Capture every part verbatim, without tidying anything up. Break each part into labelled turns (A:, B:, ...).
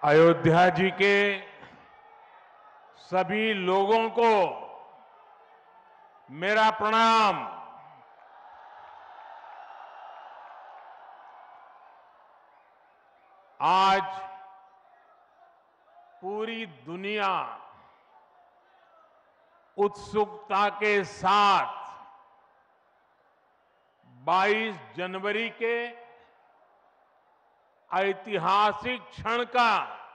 A: अयोध्या जी के सभी लोगों को मेरा प्रणाम। आज पूरी दुनिया उत्सुकता के साथ बाईस जनवरी के ऐतिहासिक क्षण का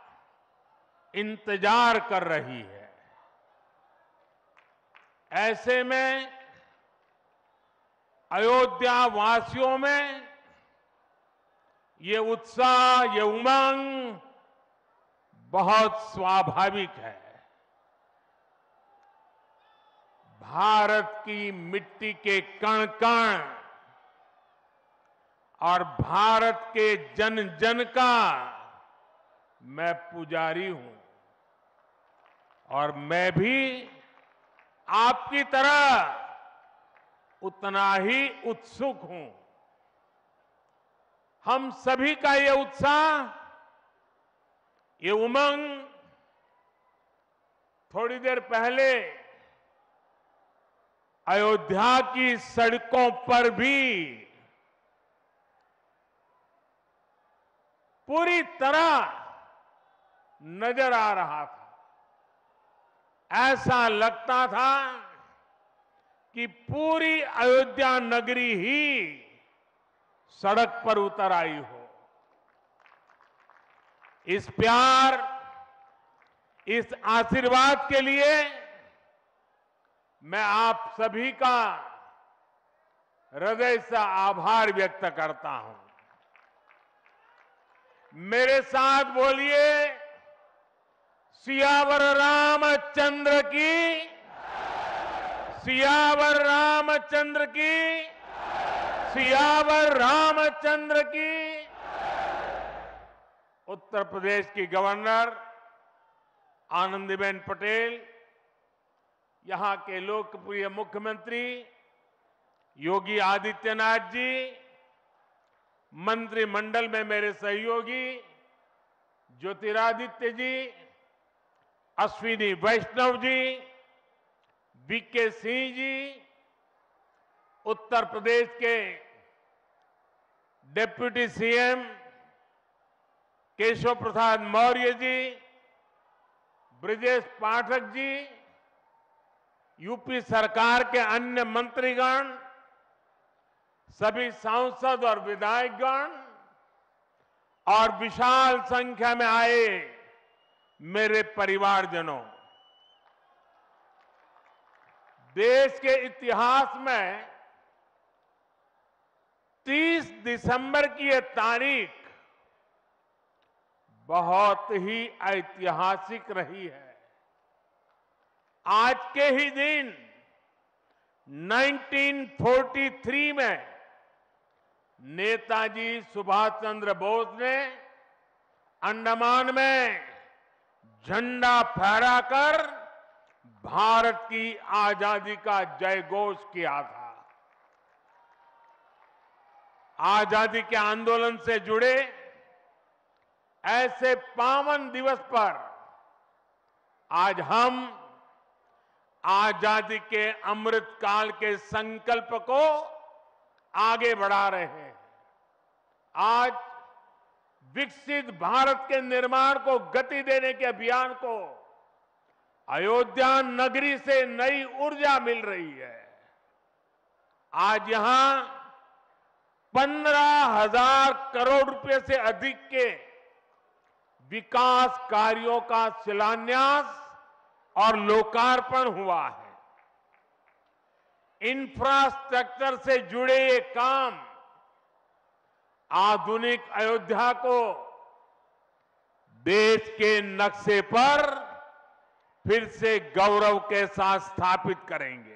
A: इंतजार कर रही है। ऐसे में अयोध्या वासियों में ये उत्साह, ये उमंग बहुत स्वाभाविक है। भारत की मिट्टी के कण कण और भारत के जन जन का मैं पुजारी हूं और मैं भी आपकी तरह उतना ही उत्सुक हूं। हम सभी का ये उत्साह, ये उमंग थोड़ी देर पहले अयोध्या की सड़कों पर भी पूरी तरह नजर आ रहा था। ऐसा लगता था कि पूरी अयोध्या नगरी ही सड़क पर उतर आई हो। इस प्यार, इस आशीर्वाद के लिए मैं आप सभी का हृदय से आभार व्यक्त करता हूं। मेरे साथ बोलिए, सियावर रामचंद्र की, सियावर रामचंद्र की, सियावर रामचंद्र की। उत्तर प्रदेश की गवर्नर आनंदीबेन पटेल, यहां के लोकप्रिय मुख्यमंत्री योगी आदित्यनाथ जी, मंत्रिमंडल में मेरे सहयोगी ज्योतिरादित्य जी, अश्विनी वैष्णव जी, वीके सिंह जी, उत्तर प्रदेश के deputy CM Keshav Prasad Maurya ji, Brajesh Pathak ji, UP सरकार के अन्य मंत्रीगण, सभी सांसद और विधायकगण और विशाल संख्या में आए मेरे परिवारजनों, देश के इतिहास में तीस दिसंबर की यह तारीख बहुत ही ऐतिहासिक रही है। आज के ही दिन उन्नीस सौ तैंतालीस में नेताजी सुभाष चंद्र बोस ने अंडमान में झंडा फहराकर भारत की आजादी का जयघोष किया था। आजादी के आंदोलन से जुड़े ऐसे पावन दिवस पर आज हम आजादी के अमृत काल के संकल्प को आगे बढ़ा रहे हैं। आज विकसित भारत के निर्माण को गति देने के अभियान को अयोध्या नगरी से नई ऊर्जा मिल रही है। आज यहां पंद्रह हजार करोड़ रुपए से अधिक के विकास कार्यों का शिलान्यास और लोकार्पण हुआ है। इंफ्रास्ट्रक्चर से जुड़े ये काम आधुनिक अयोध्या को देश के नक्शे पर फिर से गौरव के साथ स्थापित करेंगे।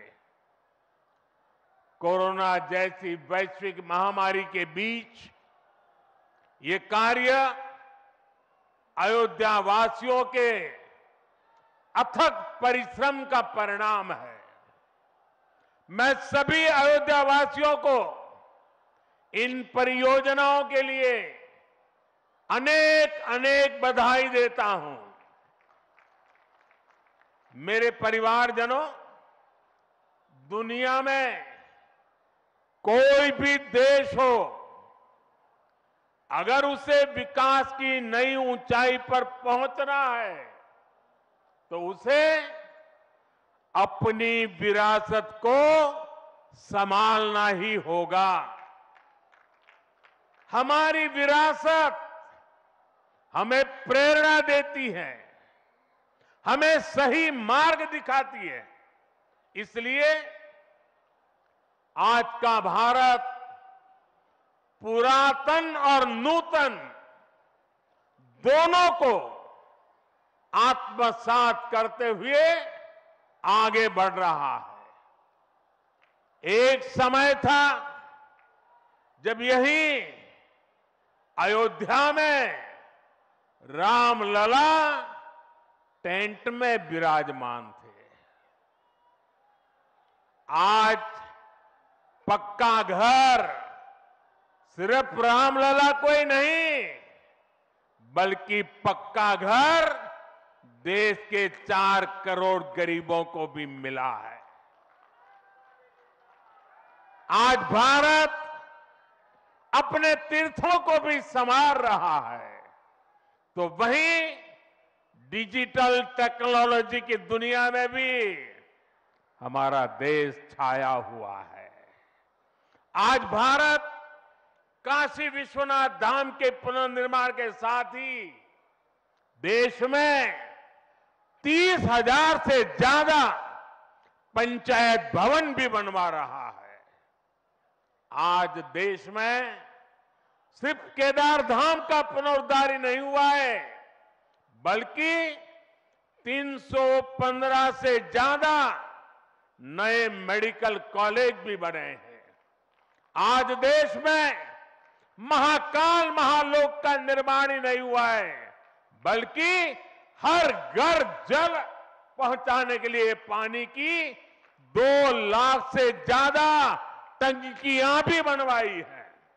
A: कोरोना जैसी वैश्विक महामारी के बीच ये कार्य अयोध्या वासियों के अथक परिश्रम का परिणाम है। मैं सभी अयोध्या वासियों को इन परियोजनाओं के लिए अनेक अनेक बधाई देता हूं। मेरे परिवारजनों, दुनिया में कोई भी देश हो, अगर उसे विकास की नई ऊंचाई पर पहुंचना है तो उसे अपनी विरासत को संभालना ही होगा। हमारी विरासत हमें प्रेरणा देती है, हमें सही मार्ग दिखाती है। इसलिए आज का भारत पुरातन और नूतन दोनों को आत्मसात करते हुए आगे बढ़ रहा है। एक समय था जब यही अयोध्या में रामलला टेंट में विराजमान थे। आज पक्का घर सिर्फ रामलला कोई नहीं, बल्कि पक्का घर देश के चार करोड़ गरीबों को भी मिला है। आज भारत अपने तीर्थों को भी संवार रहा है, तो वहीं डिजिटल टेक्नोलॉजी की दुनिया में भी हमारा देश छाया हुआ है। आज भारत काशी विश्वनाथ धाम के पुनर्निर्माण के साथ ही देश में तीस हजार से ज्यादा पंचायत भवन भी बनवा रहा है। आज देश में सिर्फ केदार धाम का पुनरुद्धार ही नहीं हुआ है, बल्कि तीन सौ पंद्रह से ज्यादा नए मेडिकल कॉलेज भी बने हैं। आज देश में महाकाल महालोक का निर्माण ही नहीं हुआ है, बल्कि हर घर जल पहुंचाने के लिए पानी की दो लाख से ज्यादा टंकियां भी बनवाई है।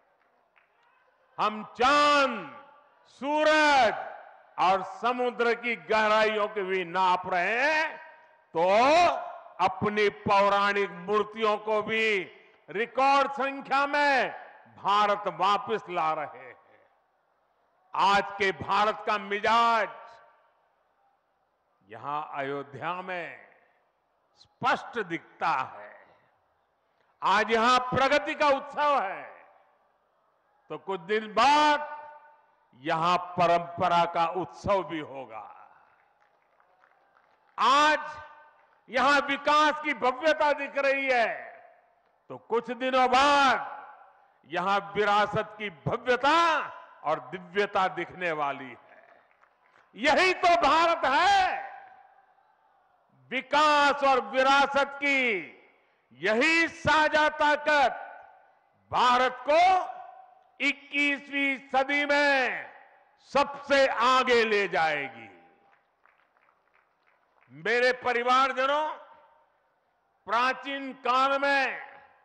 A: हम चांद, सूरज और समुद्र की गहराइयों के भी नाप रहे हैं, तो अपनी पौराणिक मूर्तियों को भी रिकॉर्ड संख्या में भारत वापस ला रहे हैं। आज के भारत का मिजाज यहां अयोध्या में स्पष्ट दिखता है। आज यहां प्रगति का उत्सव है, तो कुछ दिन बाद यहां परंपरा का उत्सव भी होगा। आज यहां विकास की भव्यता दिख रही है, तो कुछ दिनों बाद यहां विरासत की भव्यता और दिव्यता दिखने वाली है। यही तो भारत है। विकास और विरासत की यही साझा ताकत भारत को इक्कीसवीं सदी में सबसे आगे ले जाएगी। मेरे परिवारजनों, प्राचीन काल में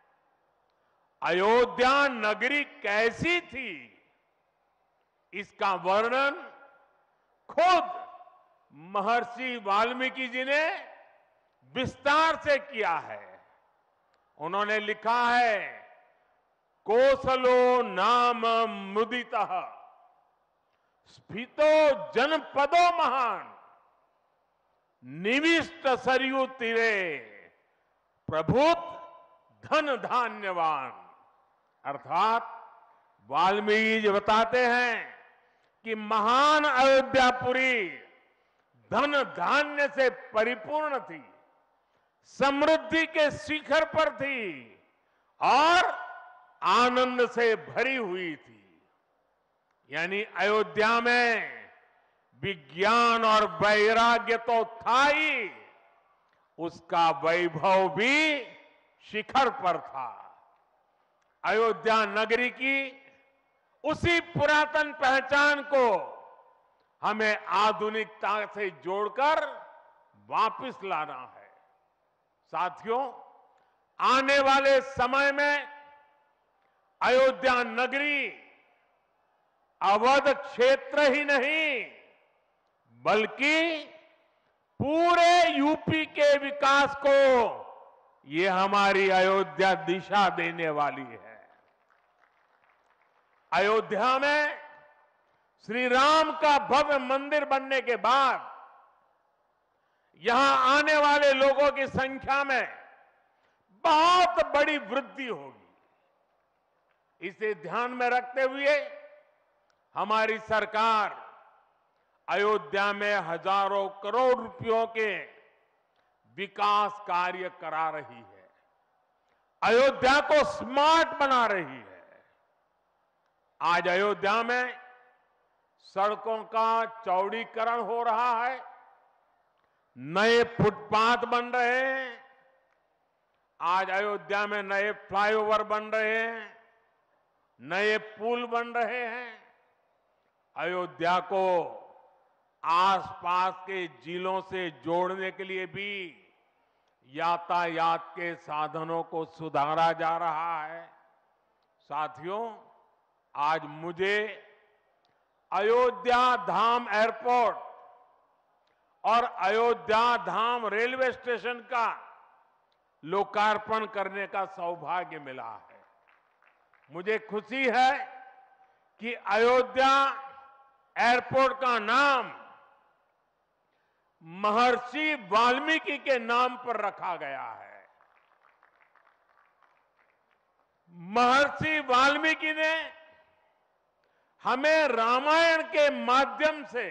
A: अयोध्या नगरी कैसी थी, इसका वर्णन खुद महर्षि वाल्मीकि जी ने विस्तार से किया है। उन्होंने लिखा है, कोसलो नाम मुदितः स्फीतो जनपदो महान निविष्ट सरयू तीरे प्रभुत धन धान्यवान। अर्थात वाल्मीकि जी बताते हैं कि महान अयोध्यापुरी धन धान्य से परिपूर्ण थी, समृद्धि के शिखर पर थी और आनंद से भरी हुई थी। यानी अयोध्या में विज्ञान और वैराग्य तो था ही, उसका वैभव भी शिखर पर था। अयोध्या नगरी की उसी पुरातन पहचान को हमें आधुनिकता से जोड़कर वापस लाना है। साथियों, आने वाले समय में अयोध्या नगरी अवध क्षेत्र ही नहीं बल्कि पूरे यूपी के विकास को ये हमारी अयोध्या दिशा देने वाली है। अयोध्या में श्री राम का भव्य मंदिर बनने के बाद यहां आने वाले लोगों की संख्या में बहुत बड़ी वृद्धि होगी। इसे ध्यान में रखते हुए हमारी सरकार अयोध्या में हजारों करोड़ रुपयों के विकास कार्य करा रही है, अयोध्या को स्मार्ट बना रही है। आज अयोध्या में सड़कों का चौड़ीकरण हो रहा है, नए फुटपाथ बन रहे हैं, आज अयोध्या में नए फ्लाईओवर बन रहे हैं, नए पुल बन रहे हैं। अयोध्या को आसपास के जिलों से जोड़ने के लिए भी यातायात के साधनों को सुधारा जा रहा है। साथियों, आज मुझे अयोध्या धाम एयरपोर्ट और अयोध्या धाम रेलवे स्टेशन का लोकार्पण करने का सौभाग्य मिला है। मुझे खुशी है कि अयोध्या एयरपोर्ट का नाम महर्षि वाल्मीकि के नाम पर रखा गया है। महर्षि वाल्मीकि ने हमें रामायण के माध्यम से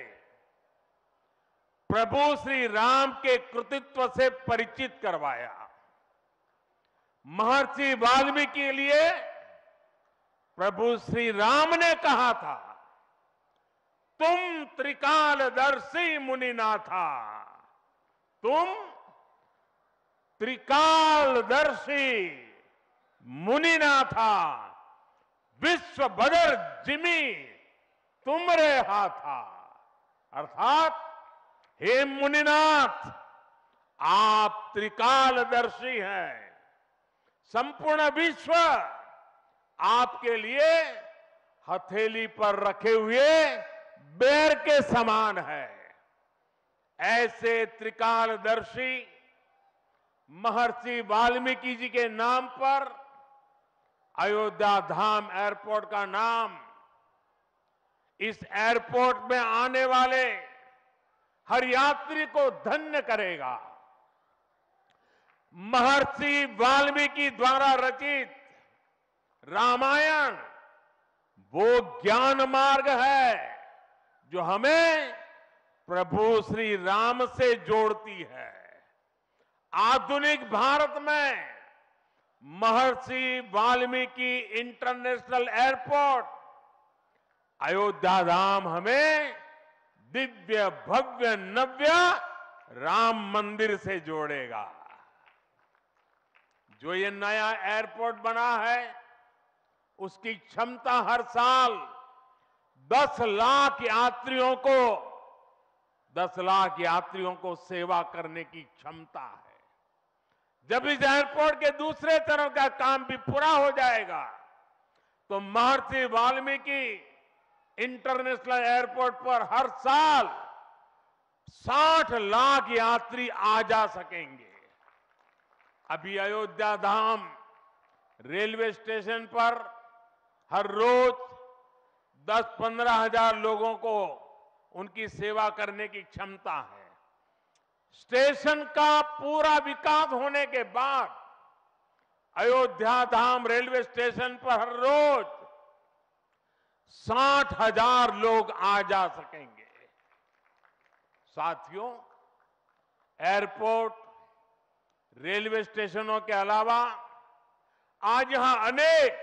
A: प्रभु श्री राम के कृतित्व से परिचित करवाया। महर्षि वाल्मीकि के लिए प्रभु श्री राम ने कहा था, तुम त्रिकालदर्शी मुनिनाथा, तुम त्रिकालदर्शी मुनिनाथा, विश्व बदर जिमी तुमरे हाथा। अर्थात हे मुनिनाथ, आप त्रिकालदर्शी हैं, संपूर्ण विश्व आपके लिए हथेली पर रखे हुए बेर के समान है। ऐसे त्रिकालदर्शी महर्षि वाल्मीकि जी के नाम पर अयोध्या धाम एयरपोर्ट का नाम इस एयरपोर्ट में आने वाले हर यात्री को धन्य करेगा। महर्षि वाल्मीकि द्वारा रचित रामायण वो ज्ञान मार्ग है जो हमें प्रभु श्री राम से जोड़ती है। आधुनिक भारत में महर्षि वाल्मीकि इंटरनेशनल एयरपोर्ट अयोध्या धाम हमें दिव्य भव्य नव्य राम मंदिर से जोड़ेगा। जो ये नया एयरपोर्ट बना है उसकी क्षमता हर साल दस लाख यात्रियों को दस लाख यात्रियों को सेवा करने की क्षमता है। जब इस एयरपोर्ट के दूसरे चरण का काम भी पूरा हो जाएगा तो महर्षि वाल्मीकि इंटरनेशनल एयरपोर्ट पर हर साल साठ लाख यात्री आ जा सकेंगे। अभी अयोध्या धाम रेलवे स्टेशन पर हर रोज दस पंद्रह हजार लोगों को उनकी सेवा करने की क्षमता है। स्टेशन का पूरा विकास होने के बाद अयोध्या धाम रेलवे स्टेशन पर हर रोज साठ हजार लोग आ जा सकेंगे। साथियों, एयरपोर्ट, रेलवे स्टेशनों के अलावा आज यहां अनेक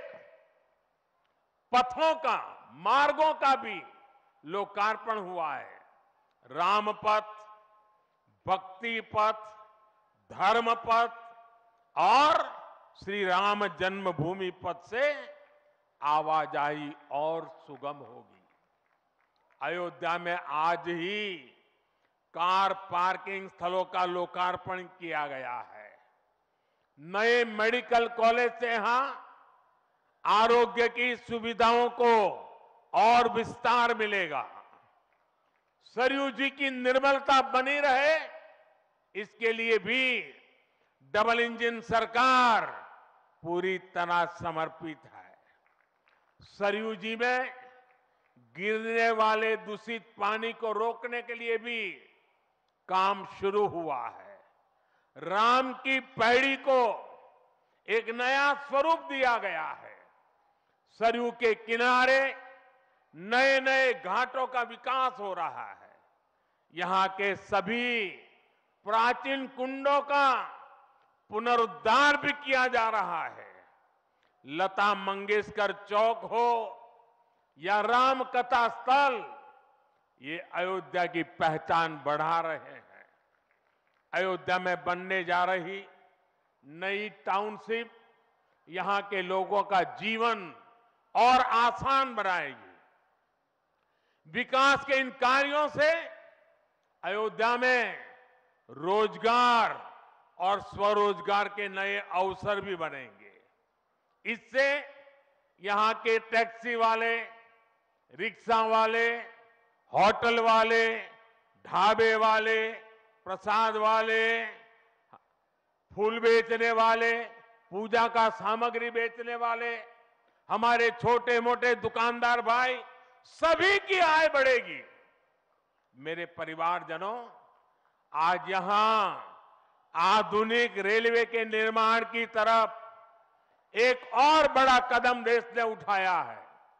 A: पथों का, मार्गों का भी लोकार्पण हुआ है। राम पथ, भक्ति पथ, धर्म पथ और श्री राम जन्मभूमि पथ से आवाजाही और सुगम होगी। अयोध्या में आज ही कार पार्किंग स्थलों का लोकार्पण किया गया है। नए मेडिकल कॉलेज से यहां आरोग्य की सुविधाओं को और विस्तार मिलेगा। सरयू जी की निर्मलता बनी रहे, इसके लिए भी डबल इंजन सरकार पूरी तरह समर्पित है। सरयू जी में गिरने वाले दूषित पानी को रोकने के लिए भी काम शुरू हुआ है। राम की पैड़ी को एक नया स्वरूप दिया गया है। सरयू के किनारे नए नए घाटों का विकास हो रहा है। यहां के सभी प्राचीन कुंडों का पुनरुद्धार भी किया जा रहा है। लता मंगेशकर चौक हो या राम कथा स्थल, ये अयोध्या की पहचान बढ़ा रहे हैं। अयोध्या में बनने जा रही नई टाउनशिप यहां के लोगों का जीवन और आसान बनाएगी। विकास के इन कार्यों से अयोध्या में रोजगार और स्वरोजगार के नए अवसर भी बनेंगे। इससे यहां के टैक्सी वाले, रिक्शा वाले, होटल वाले, ढाबे वाले, प्रसाद वाले, फूल बेचने वाले, पूजा का सामग्री बेचने वाले, हमारे छोटे मोटे दुकानदार भाई, सभी की आय बढ़ेगी। मेरे परिवारजनों, आज यहां आधुनिक रेलवे के निर्माण की तरफ एक और बड़ा कदम देश ने उठाया है।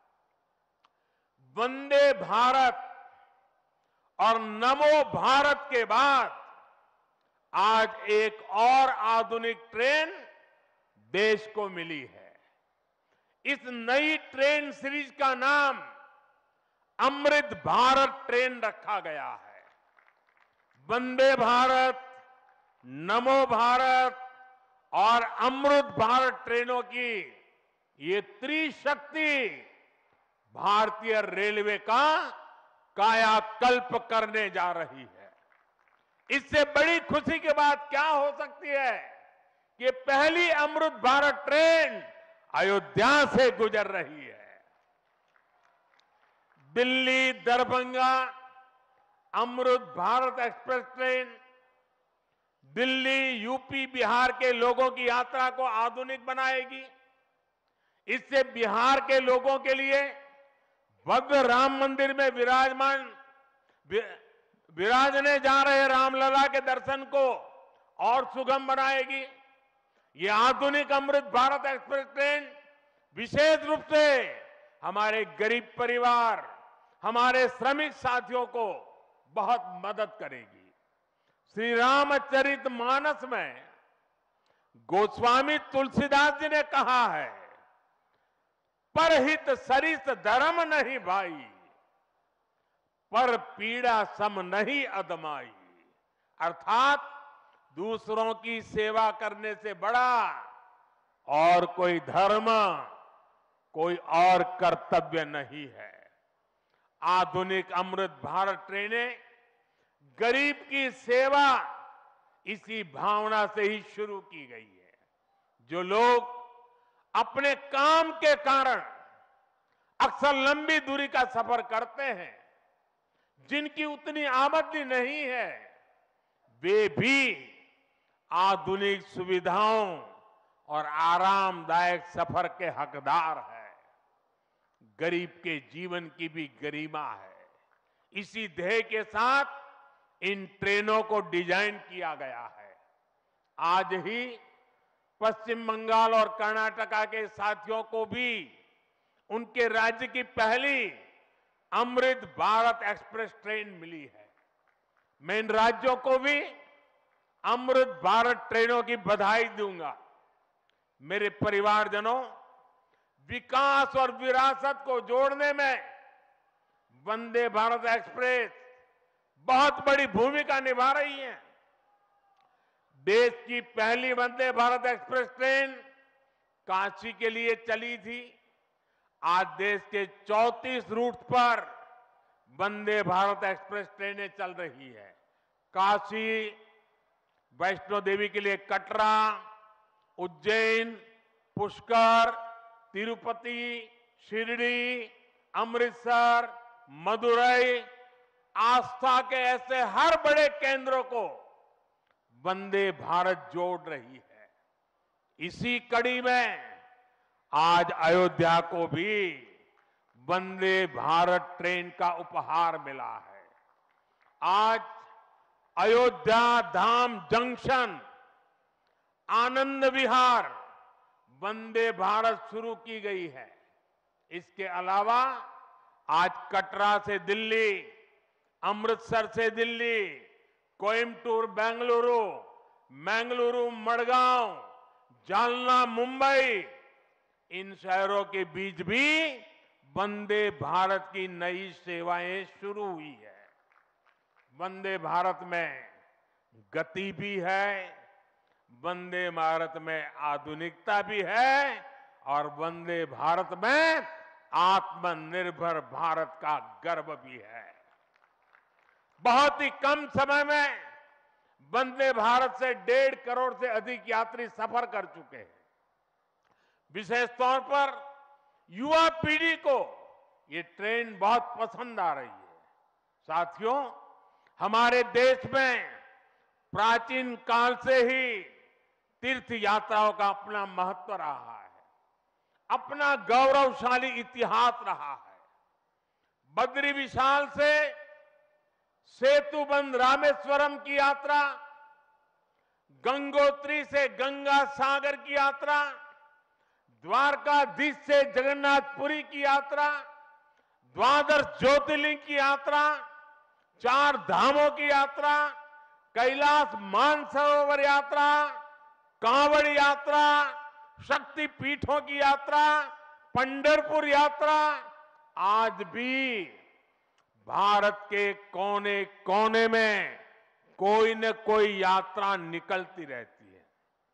A: वंदे भारत और नमो भारत के बाद आज एक और आधुनिक ट्रेन देश को मिली है। इस नई ट्रेन सीरीज का नाम अमृत भारत ट्रेन रखा गया है। वंदे भारत, नमो भारत और अमृत भारत ट्रेनों की ये त्रिशक्ति भारतीय रेलवे का कायाकल्प करने जा रही है। इससे बड़ी खुशी की बात क्या हो सकती है कि पहली अमृत भारत ट्रेन अयोध्या से गुजर रही है। Delhi Darbhanga Amrit Bharat express train Delhi, UP, Bihar के लोगों की यात्रा को आधुनिक बनाएगी। इससे बिहार के लोगों के लिए भव्य राम मंदिर में विराजमान विराजने जा रहे रामलला के दर्शन को और सुगम बनाएगी। ये आधुनिक अमृत भारत एक्सप्रेस ट्रेन विशेष रूप से हमारे गरीब परिवार, हमारे श्रमिक साथियों को बहुत मदद करेगी। श्री रामचरित मानस में गोस्वामी तुलसीदास जी ने कहा है, परहित सरिस धर्म नहीं भाई, पर पीड़ा सम नहीं अदमाई। अर्थात दूसरों की सेवा करने से बड़ा और कोई धर्म, कोई और कर्तव्य नहीं है। आधुनिक अमृत भारत ट्रेनें गरीब की सेवा इसी भावना से ही शुरू की गई है। जो लोग अपने काम के कारण अक्सर लंबी दूरी का सफर करते हैं, जिनकी उतनी आमदनी नहीं है, वे भी आधुनिक सुविधाओं और आरामदायक सफर के हकदार हैं। गरीब के जीवन की भी गरिमा है। इसी ध्येय के साथ इन ट्रेनों को डिजाइन किया गया है। आज ही पश्चिम बंगाल और कर्नाटका के साथियों को भी उनके राज्य की पहली अमृत भारत एक्सप्रेस ट्रेन मिली है। मैं इन राज्यों को भी अमृत भारत ट्रेनों की बधाई दूंगा। मेरे परिवारजनों, विकास और विरासत को जोड़ने में वंदे भारत एक्सप्रेस बहुत बड़ी भूमिका निभा रही है। देश की पहली वंदे भारत एक्सप्रेस ट्रेन काशी के लिए चली थी। आज देश के चौंतीस रूट पर वंदे भारत एक्सप्रेस ट्रेनें चल रही है। काशी, वैष्णो देवी के लिए कटरा, उज्जैन, पुष्कर, तिरुपति, शिरडी, अमृतसर, मदुरई, आस्था के ऐसे हर बड़े केंद्रों को वंदे भारत जोड़ रही है। इसी कड़ी में आज अयोध्या को भी वंदे भारत ट्रेन का उपहार मिला है। आज अयोध्या धाम जंक्शन, आनंद विहार वंदे भारत शुरू की गई है। इसके अलावा आज कटरा से दिल्ली, अमृतसर से दिल्ली, कोयम्बटूर बेंगलुरु, बेंगलुरु मडगांव, जालना मुंबई, इन शहरों के बीच भी वंदे भारत की नई सेवाएं शुरू हुई है। वंदे भारत में गति भी है, वंदे भारत में आधुनिकता भी है और वंदे भारत में आत्मनिर्भर भारत का गर्व भी है। बहुत ही कम समय में वंदे भारत से डेढ़ करोड़ से अधिक यात्री सफर कर चुके हैं। विशेष तौर पर युवा पीढ़ी को ये ट्रेन बहुत पसंद आ रही है। साथियों, हमारे देश में प्राचीन काल से ही तीर्थ यात्राओं का अपना महत्व रहा है, अपना गौरवशाली इतिहास रहा है। बद्री विशाल से सेतुबंध रामेश्वरम की यात्रा, गंगोत्री से गंगा सागर की यात्रा, द्वारकाधीश से जगन्नाथपुरी की यात्रा, द्वादश ज्योतिर्लिंग की यात्रा, चार धामों की यात्रा, कैलाश मानसरोवर यात्रा, कांवड़ यात्रा, शक्ति पीठों की यात्रा, पंढरपुर यात्रा, आज भी भारत के कोने कोने में कोई न कोई यात्रा निकलती रहती है।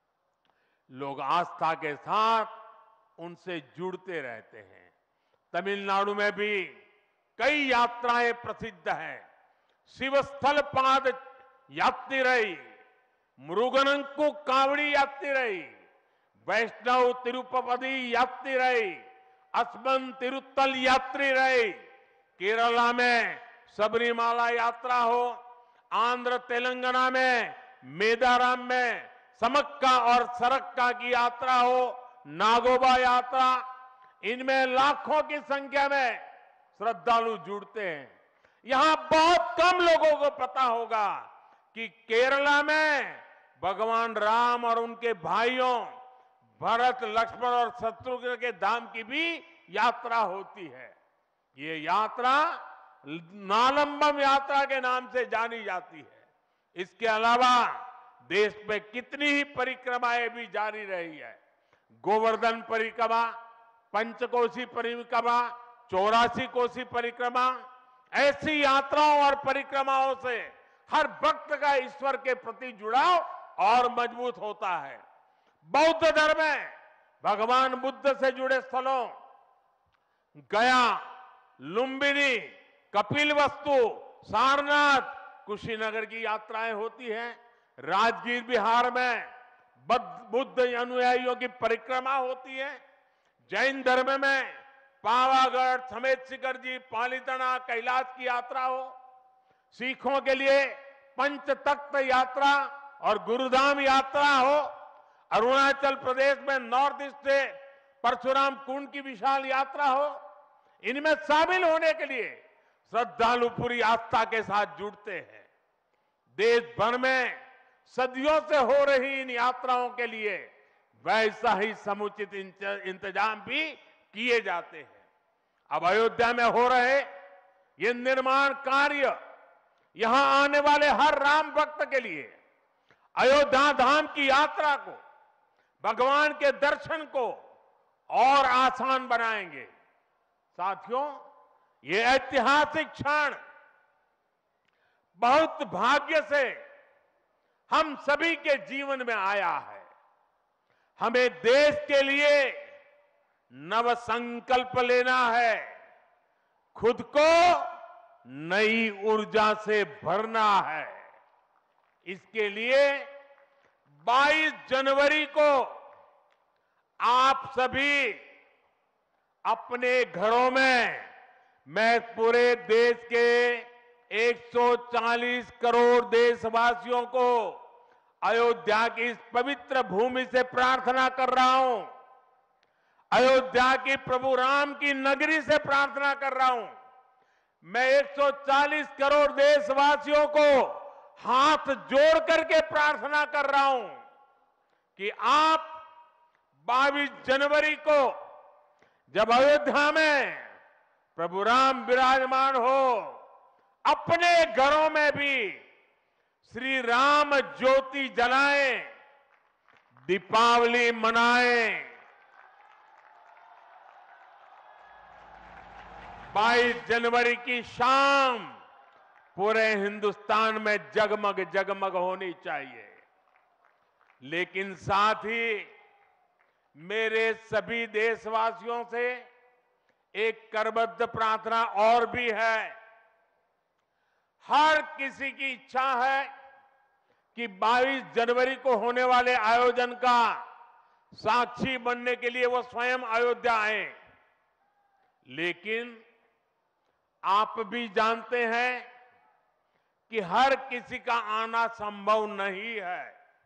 A: लोग आस्था के साथ उनसे जुड़ते रहते हैं। तमिलनाडु में भी कई यात्राएं प्रसिद्ध हैं। शिवस्थल पाद यात्रिरई, मुरुगनंकु कावड़ी यात्रिरई, वैष्णव तिरुपति यात्रिरई, अस्मन तिरुत्तल यात्रिरई, केरला में सबरीमाला यात्रा हो, आंध्र तेलंगाना में मेदाराम में समक्का और सरक्का की यात्रा हो, नागोबा यात्रा, इनमें लाखों की संख्या में श्रद्धालु जुड़ते हैं। यहां बहुत कम लोगों को पता होगा कि केरला में भगवान राम और उनके भाइयों भरत, लक्ष्मण और शत्रुघ्न के धाम की भी यात्रा होती है। ये यात्रा नालंबम यात्रा के नाम से जानी जाती है। इसके अलावा देश में कितनी ही परिक्रमाएं भी जारी रही है। गोवर्धन परिक्रमा, पंचकोशी परिक्रमा, चौरासी कोसी परिक्रमा, ऐसी यात्राओं और परिक्रमाओं से हर भक्त का ईश्वर के प्रति जुड़ाव और मजबूत होता है। बौद्ध धर्म में भगवान बुद्ध से जुड़े स्थलों गया, लुम्बिनी, कपिलवस्तु, सारनाथ, कुशीनगर की यात्राएं होती हैं। राजगीर बिहार में बुद्ध अनुयायियों की परिक्रमा होती है। जैन धर्म में पावागढ़, समेत शिखर जी, पालीताना, कैलाश की यात्रा हो। सिखों के लिए पंच तख्त यात्रा और गुरुधाम यात्रा हो। अरुणाचल प्रदेश में नॉर्थ ईस्ट से परशुराम कुंड की विशाल यात्रा हो। इनमें शामिल होने के लिए श्रद्धालु पूरी आस्था के साथ जुड़ते हैं। देश भर में सदियों से हो रही इन यात्राओं के लिए वैसा ही समुचित इंतजाम भी किए जाते हैं। अब अयोध्या में हो रहे ये निर्माण कार्य यहां आने वाले हर राम भक्त के लिए अयोध्या धाम की यात्रा को, भगवान के दर्शन को और आसान बनाएंगे। साथियों, ये ऐतिहासिक क्षण बहुत भाग्य से हम सभी के जीवन में आया है। हमें देश के लिए नव संकल्प लेना है, खुद को नई ऊर्जा से भरना है। इसके लिए बाईस जनवरी को आप सभी अपने घरों में मैं पूरे देश के एक सौ चालीस करोड़ देशवासियों को अयोध्या की इस पवित्र भूमि से प्रार्थना कर रहा हूं, अयोध्या की प्रभु राम की नगरी से प्रार्थना कर रहा हूं। मैं एक सौ चालीस करोड़ देशवासियों को हाथ जोड़ करके प्रार्थना कर रहा हूं कि आप बाईस जनवरी को जब अयोध्या में प्रभु राम विराजमान हो, अपने घरों में भी श्री राम ज्योति जलाएं, दीपावली मनाएं। बाईस जनवरी की शाम पूरे हिंदुस्तान में जगमग जगमग होनी चाहिए। लेकिन साथ ही मेरे सभी देशवासियों से एक करबद्ध प्रार्थना और भी है। हर किसी की इच्छा है कि बाईस जनवरी को होने वाले आयोजन का साक्षी बनने के लिए वो स्वयं अयोध्या आए। लेकिन आप भी जानते हैं कि हर किसी का आना संभव नहीं है।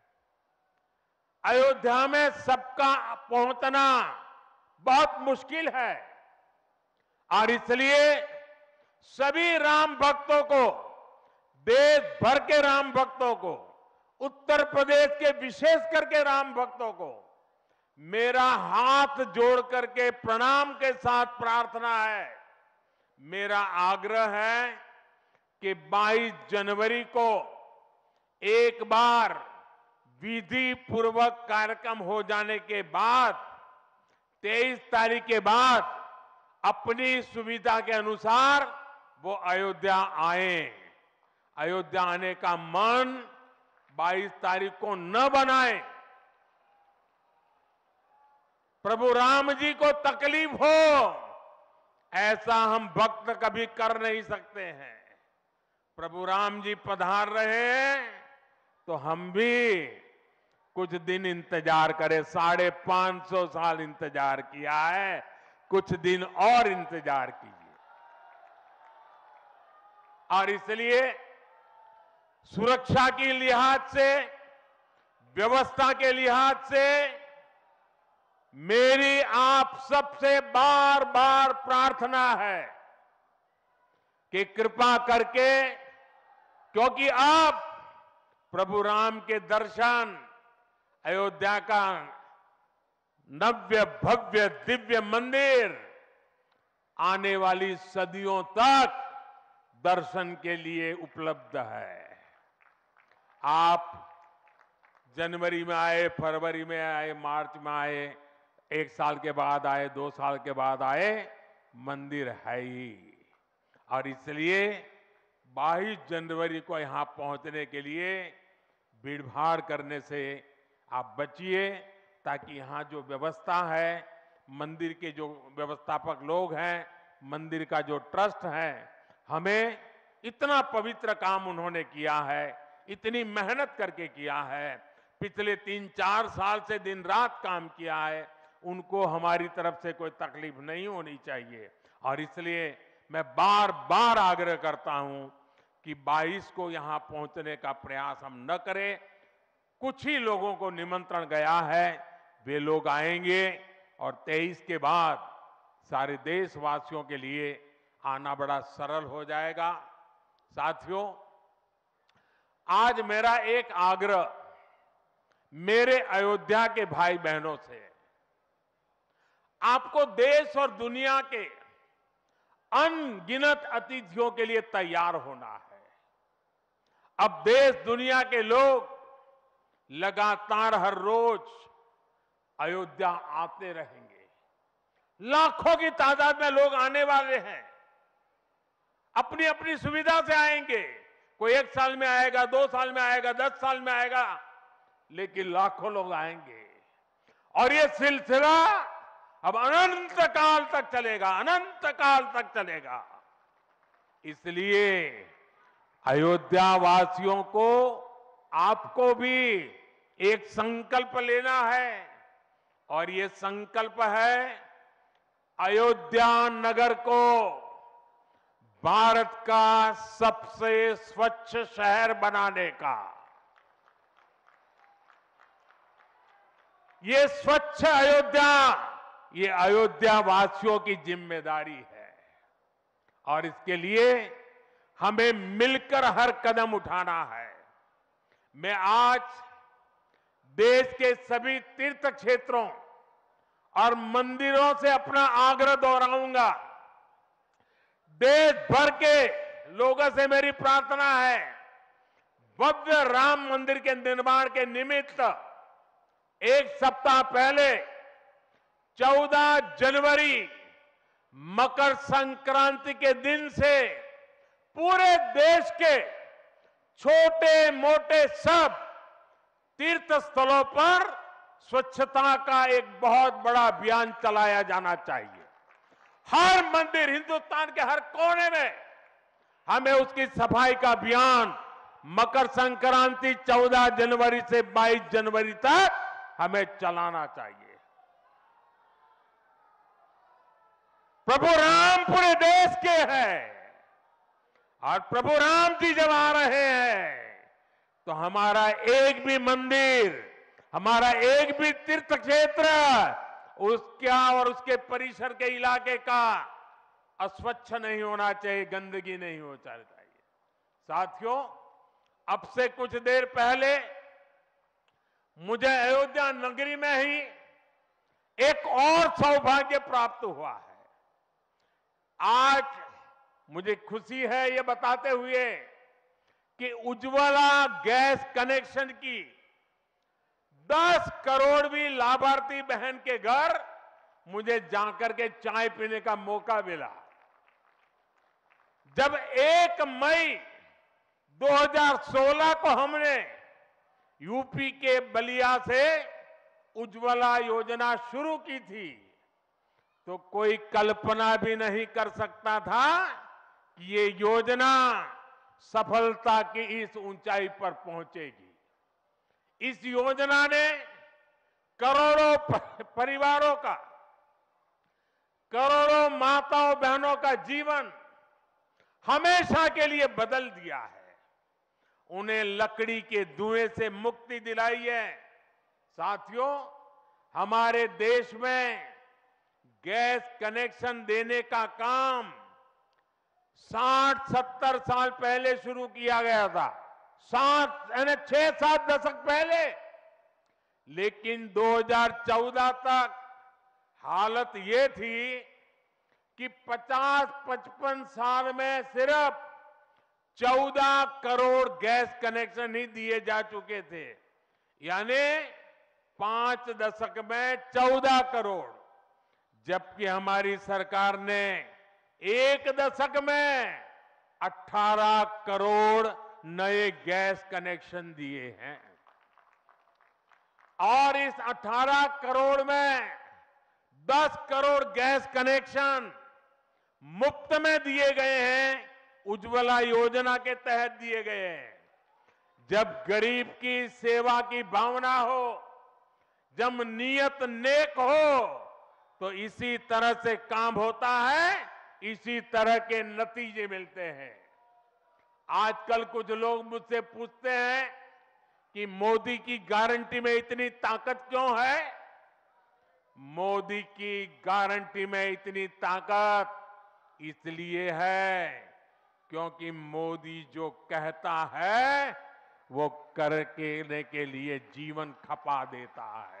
A: अयोध्या में सबका पहुंचना बहुत मुश्किल है और इसलिए सभी राम भक्तों को, देश भर के राम भक्तों को, उत्तर प्रदेश के विशेष करके राम भक्तों को मेरा हाथ जोड़ करके प्रणाम के साथ प्रार्थना है, मेरा आग्रह है कि बाईस जनवरी को एक बार विधि पूर्वक कार्यक्रम हो जाने के बाद तेईस तारीख के बाद अपनी सुविधा के अनुसार वो अयोध्या आए। अयोध्या आने का मन बाईस तारीख को न बनाए। प्रभु राम जी को तकलीफ हो ऐसा हम भक्त कभी कर नहीं सकते हैं। प्रभु राम जी पधार रहे हैं तो हम भी कुछ दिन इंतजार करें। साढ़े पांच सौ साल इंतजार किया है, कुछ दिन और इंतजार कीजिए। और इसलिए सुरक्षा की लिहाज से, व्यवस्था के लिहाज से मेरी आप सबसे बार बार प्रार्थना है कि कृपा करके, क्योंकि आप प्रभु राम के दर्शन, अयोध्या का नव्य भव्य दिव्य मंदिर आने वाली सदियों तक दर्शन के लिए उपलब्ध है। आप जनवरी में आए, फरवरी में आए, मार्च में आए, एक साल के बाद आए, दो साल के बाद आए, मंदिर है ही। और इसलिए बाईस जनवरी को यहां पहुंचने के लिए भीड़भाड़ करने से आप बचिए, ताकि यहां जो व्यवस्था है, मंदिर के जो व्यवस्थापक लोग हैं, मंदिर का जो ट्रस्ट है, हमें इतना पवित्र काम उन्होंने किया है, इतनी मेहनत करके किया है, पिछले तीन चार साल से दिन रात काम किया है, उनको हमारी तरफ से कोई तकलीफ नहीं होनी चाहिए। और इसलिए मैं बार बार आग्रह करता हूं कि बाईस को यहां पहुंचने का प्रयास हम न करें। कुछ ही लोगों को निमंत्रण गया है, वे लोग आएंगे और तेईस के बाद सारे देशवासियों के लिए आना बड़ा सरल हो जाएगा। साथियों, आज मेरा एक आग्रह मेरे अयोध्या के भाई बहनों से, आपको देश और दुनिया के अनगिनत अतिथियों के लिए तैयार होना है। अब देश दुनिया के लोग लगातार हर रोज अयोध्या आते रहेंगे। लाखों की तादाद में लोग आने वाले हैं, अपनी अपनी सुविधा से आएंगे। कोई एक साल में आएगा, दो साल में आएगा, दस साल में आएगा, लेकिन लाखों लोग आएंगे। और ये सिलसिला अब अनंत काल तक चलेगा, अनंत काल तक चलेगा। इसलिए अयोध्या वासियों को, आपको भी एक संकल्प लेना है, और ये संकल्प है अयोध्या नगर को भारत का सबसे स्वच्छ शहर बनाने का। ये स्वच्छ अयोध्या, ये अयोध्या वासियों की जिम्मेदारी है और इसके लिए हमें मिलकर हर कदम उठाना है। मैं आज देश के सभी तीर्थ क्षेत्रों और मंदिरों से अपना आग्रह दोहराऊंगा। देश भर के लोगों से मेरी प्रार्थना है, भव्य राम मंदिर के निर्माण के निमित्त एक सप्ताह पहले चौदह जनवरी मकर संक्रांति के दिन से पूरे देश के छोटे मोटे सब तीर्थ स्थलों पर स्वच्छता का एक बहुत बड़ा अभियान चलाया जाना चाहिए। हर मंदिर, हिंदुस्तान के हर कोने में हमें उसकी सफाई का अभियान मकर संक्रांति चौदह जनवरी से बाईस जनवरी तक हमें चलाना चाहिए। प्रभु राम पूरे देश के हैं और प्रभु राम जी जब आ रहे हैं तो हमारा एक भी मंदिर, हमारा एक भी तीर्थ क्षेत्र उसका और उसके परिसर के इलाके का अस्वच्छ नहीं होना चाहिए, गंदगी नहीं होना चाहिए। साथियों, अब से कुछ देर पहले मुझे अयोध्या नगरी में ही एक और सौभाग्य प्राप्त हुआ है। आज मुझे खुशी है ये बताते हुए कि उज्ज्वला गैस कनेक्शन की दस करोड़वीं लाभार्थी बहन के घर मुझे जाकर के चाय पीने का मौका मिला। जब एक मई दो हज़ार सोलह को हमने यूपी के बलिया से उज्ज्वला योजना शुरू की थी तो कोई कल्पना भी नहीं कर सकता था कि ये योजना सफलता की इस ऊंचाई पर पहुंचेगी। इस योजना ने करोड़ों परिवारों का, करोड़ों माताओं बहनों का जीवन हमेशा के लिए बदल दिया है। उन्हें लकड़ी के धुएं से मुक्ति दिलाई है। साथियों, हमारे देश में गैस कनेक्शन देने का काम साठ सत्तर साल पहले शुरू किया गया था, सात यानी छह सात दशक पहले। लेकिन दो हज़ार चौदह तक हालत ये थी कि पचास पचपन साल में सिर्फ चौदह करोड़ गैस कनेक्शन ही दिए जा चुके थे, यानी पांच दशक में चौदह करोड़, जबकि हमारी सरकार ने एक दशक में अठारह करोड़ नए गैस कनेक्शन दिए हैं। और इस अठारह करोड़ में दस करोड़ गैस कनेक्शन मुफ्त में दिए गए हैं, उज्ज्वला योजना के तहत दिए गए हैं। जब गरीब की सेवा की भावना हो, जब नियत नेक हो, तो इसी तरह से काम होता है, इसी तरह के नतीजे मिलते हैं। आजकल कुछ लोग मुझसे पूछते हैं कि मोदी की गारंटी में इतनी ताकत क्यों है? मोदी की गारंटी में इतनी ताकत इसलिए है क्योंकि मोदी जो कहता है वो करने के लिए जीवन खपा देता है।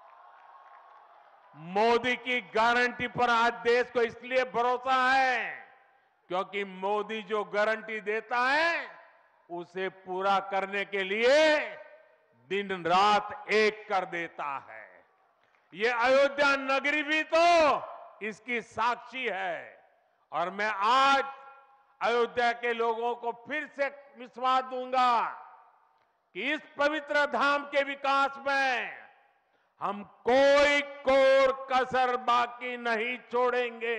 A: मोदी की गारंटी पर आज देश को इसलिए भरोसा है क्योंकि मोदी जो गारंटी देता है उसे पूरा करने के लिए दिन रात एक कर देता है। ये अयोध्या नगरी भी तो इसकी साक्षी है। और मैं आज अयोध्या के लोगों को फिर से विश्वास दूंगा कि इस पवित्र धाम के विकास में हम कोई कोर कसर बाकी नहीं छोड़ेंगे।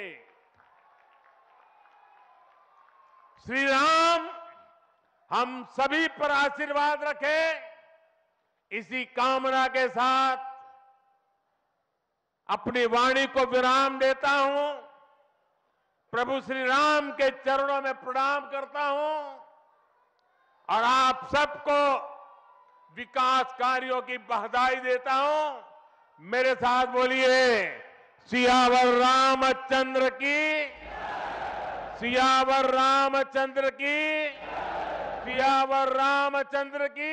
A: श्री राम हम सभी पर आशीर्वाद रखें, इसी कामना के साथ अपनी वाणी को विराम देता हूं। प्रभु श्री राम के चरणों में प्रणाम करता हूं और आप सबको विकास कार्यों की बधाई देता हूं। मेरे साथ बोलिए, सियावर रामचंद्र की, सियावर रामचंद्र की, सियावर रामचंद्र की,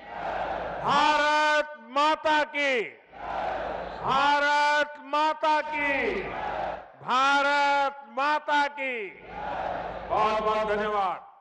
A: भारत माता की, भारत माता की, भारत माता की। बहुत बहुत धन्यवाद।